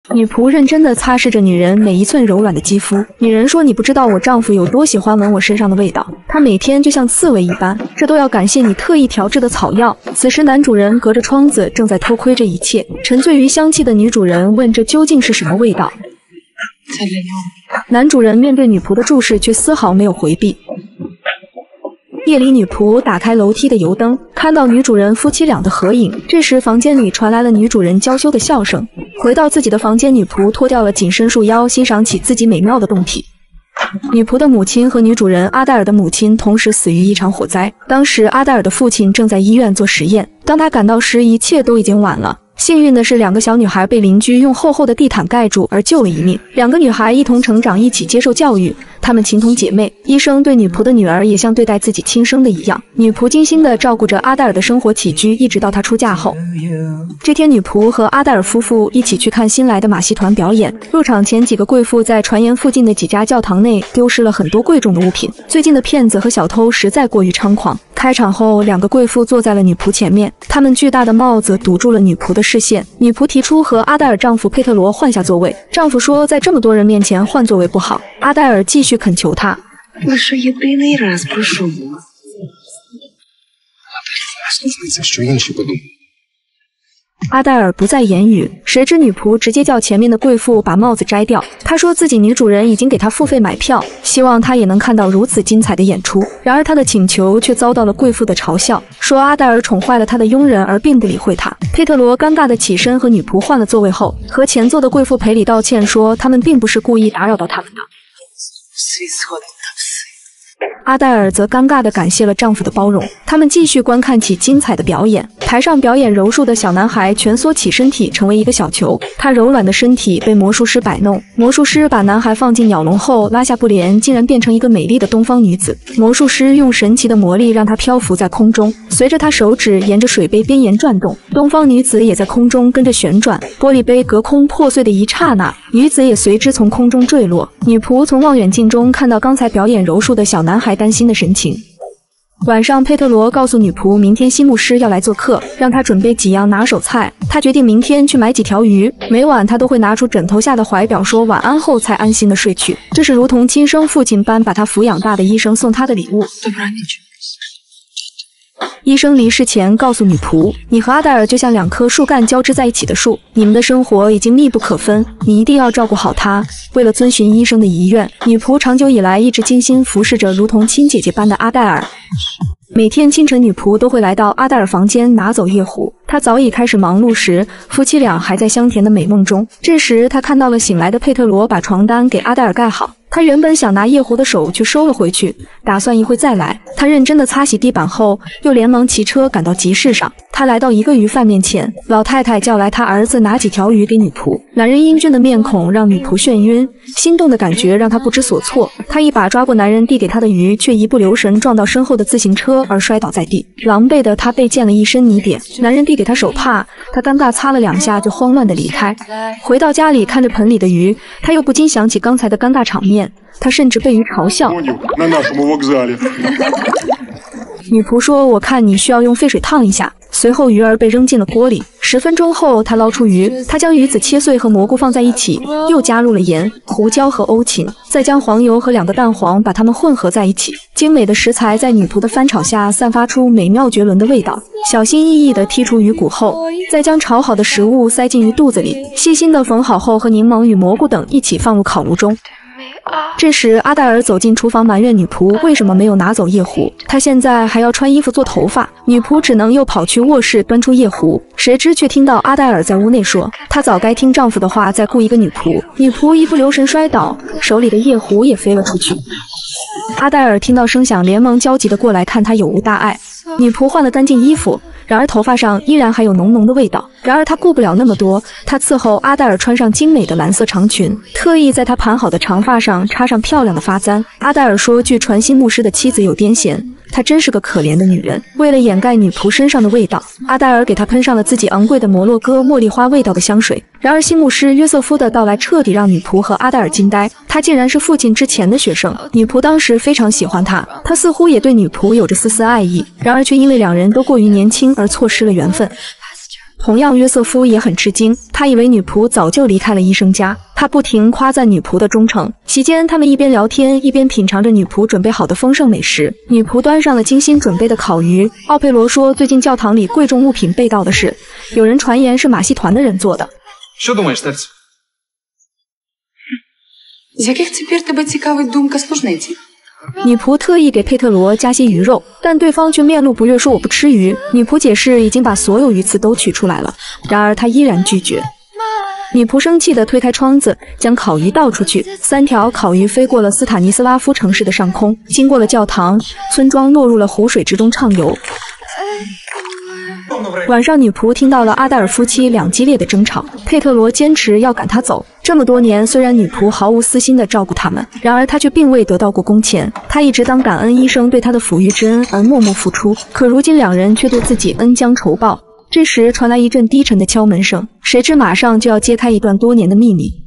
女仆认真地擦拭着女人每一寸柔软的肌肤。女人说：“你不知道我丈夫有多喜欢闻我身上的味道，他每天就像刺猬一般，这都要感谢你特意调制的草药。”此时，男主人隔着窗子正在偷窥这一切。沉醉于香气的女主人问：“这究竟是什么味道？”男主人面对女仆的注视，却丝毫没有回避。夜里，女仆打开楼梯的油灯，看到女主人夫妻俩的合影。这时，房间里传来了女主人娇羞的笑声。回到自己的房间，女仆脱掉了紧身束腰，欣赏起自己美妙的胴体。女仆的母亲和女主人阿黛尔的母亲同时死于一场火灾。当时，阿黛尔的父亲正在医院做实验。当他赶到时，一切都已经晚了。幸运的是，两个小女孩被邻居用厚厚的地毯盖住，而救了一命。两个女孩一同成长，一起接受教育，她们情同姐妹。医生对女仆的女儿也像对待自己亲生的一样。女仆精心地照顾着阿黛尔的生活起居，一直到她出嫁后。这天，女仆和阿黛尔夫妇一起去看新来的马戏团表演。入场前，几个贵妇在传言附近的几家教堂内丢失了很多贵重的物品。最近的骗子和小偷实在过于猖狂。开场后，两个贵妇坐在了女仆前面，她们巨大的帽子堵住了女仆的视线。女仆提出和阿黛尔丈夫佩特罗换下座位，丈夫说在这么多人面前换座位不好。阿黛尔继续恳求他。阿黛尔不再言语，谁知女仆直接叫前面的贵妇把帽子摘掉。她说自己女主人已经给她付费买票，希望她也能看到如此精彩的演出。然而她的请求却遭到了贵妇的嘲笑，说阿黛尔宠坏了她的佣人，而并不理会她。佩特罗尴尬地起身和女仆换了座位后，和前座的贵妇赔礼道歉，说他们并不是故意打扰到他们的。阿黛尔则尴尬地感谢了丈夫的包容。他们继续观看起精彩的表演。台上表演柔术的小男孩蜷缩起身体成为一个小球，他柔软的身体被魔术师摆弄。魔术师把男孩放进鸟笼后拉下布帘，竟然变成一个美丽的东方女子。魔术师用神奇的魔力让她漂浮在空中，随着她手指沿着水杯边沿转动，东方女子也在空中跟着旋转。玻璃杯隔空破碎的一刹那，女子也随之从空中坠落。女仆从望远镜中看到刚才表演柔术的小男孩担心的神情。晚上，佩特罗告诉女仆，明天新牧师要来做客，让她准备几样拿手菜。他决定明天去买几条鱼。每晚他都会拿出枕头下的怀表说晚安后才安心的睡去。这是如同亲生父亲般把他抚养大的医生送他的礼物。医生离世前告诉女仆，你和阿黛尔就像两棵树干交织在一起的树，你们的生活已经密不可分，你一定要照顾好她。为了遵循医生的遗愿，女仆长久以来一直精心服侍着如同亲姐姐般的阿黛尔。每天清晨，女仆都会来到阿黛尔房间拿走夜壶。她早已开始忙碌时，夫妻俩还在香甜的美梦中。这时，她看到了醒来的佩特罗把床单给阿黛尔盖好。她原本想拿夜壶的手却收了回去，打算一会再来。她认真地擦洗地板后，又连忙骑车赶到集市上。她来到一个鱼贩面前，老太太叫来她儿子拿几条鱼给女仆。男人英俊的面孔让女仆眩晕，心动的感觉让她不知所措。她一把抓过男人递给她的鱼，却一不留神撞到身后的自行车而摔倒在地。狼狈的她被溅了一身泥点。男人递给她手帕，她尴尬擦了2下就慌乱地离开。回到家里，看着盆里的鱼，她又不禁想起刚才的尴尬场面。她甚至被鱼嘲笑。女仆说：“我看你需要用沸水烫一下。”随后鱼儿被扔进了锅里。10分钟后，她捞出鱼，她将鱼籽切碎和蘑菇放在一起，又加入了盐、胡椒和欧芹，再将黄油和2个蛋黄把它们混合在一起。精美的食材在女仆的翻炒下散发出美妙绝伦的味道。小心翼翼地剔除鱼骨后，再将炒好的食物塞进鱼肚子里，细心地缝好后，和柠檬与蘑菇等一起放入烤炉中。这时，阿黛尔走进厨房，埋怨女仆为什么没有拿走夜壶。她现在还要穿衣服做头发。女仆只能又跑去卧室端出夜壶，谁知却听到阿黛尔在屋内说：“她早该听丈夫的话，再雇一个女仆。”女仆一不留神摔倒，手里的夜壶也飞了出去。阿黛尔听到声响，连忙焦急地过来看她有无大碍。女仆换了干净衣服，然而头发上依然还有浓浓的味道。然而她顾不了那么多，她伺候阿黛尔穿上精美的蓝色长裙，特意在她盘好的长发上插上漂亮的发簪。阿黛尔说，据传新牧师的妻子有癫痫，她真是个可怜的女人。为了掩盖女仆身上的味道，阿黛尔给她喷上了自己昂贵的摩洛哥茉莉花味道的香水。然而新牧师约瑟夫的到来彻底让女仆和阿黛尔惊呆，他竟然是父亲之前的学生。女仆当时非常喜欢他，他似乎也对女仆有着丝丝爱意，然而却因为两人都过于年轻而错失了缘分。 同样，约瑟夫也很吃惊，他以为女仆早就离开了医生家。他不停夸赞女仆的忠诚。席间，他们一边聊天，一边品尝着女仆准备好的丰盛美食。女仆端上了精心准备的烤鱼。奥佩罗说，最近教堂里贵重物品被盗的事，有人传言是马戏团的人做的。 Що думаєш, Терц? З яких це пір тебе цікавить думка служниці? 女仆特意给佩特罗加些鱼肉，但对方却面露不悦，说我不吃鱼。女仆解释已经把所有鱼刺都取出来了，然而他依然拒绝。女仆生气地推开窗子，将烤鱼倒出去。3条烤鱼飞过了斯塔尼斯拉夫城市的上空，经过了教堂，村庄落入了湖水之中畅游。晚上，女仆听到了阿黛尔夫妻俩激烈的争吵。佩特罗坚持要赶她走。这么多年，虽然女仆毫无私心地照顾他们，然而她却并未得到过工钱。她一直当感恩医生对她的抚育之恩而默默付出，可如今两人却对自己恩将仇报。这时传来一阵低沉的敲门声，谁知马上就要揭开一段多年的秘密。